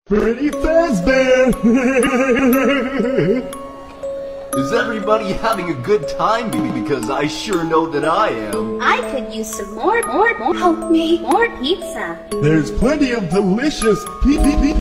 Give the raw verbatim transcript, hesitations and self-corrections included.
Freddy Fazbear! Is everybody having a good time? Because I sure know that I am. I could use some more, more, more, help me, more pizza. There's plenty of delicious pi- pi- pi-